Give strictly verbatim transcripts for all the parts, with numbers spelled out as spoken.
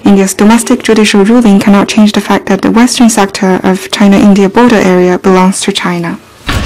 India's domestic judicial ruling cannot change the fact that the western sector of China-India border area belongs to China.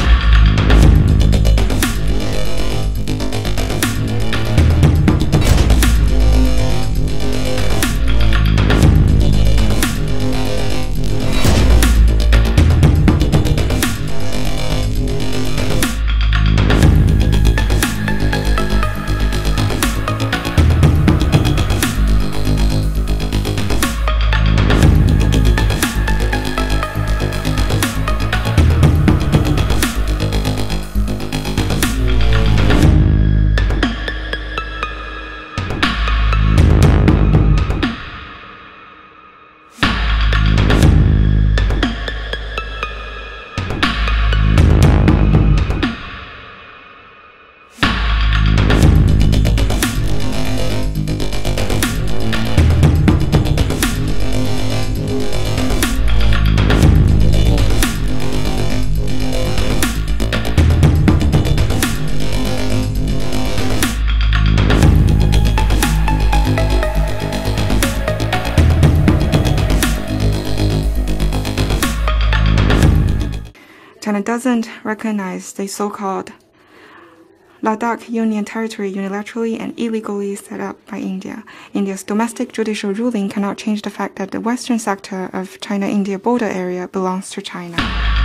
China doesn't recognize the so-called Ladakh Union territory unilaterally and illegally set up by India. India's domestic judicial ruling cannot change the fact that the western sector of China-India border area belongs to China.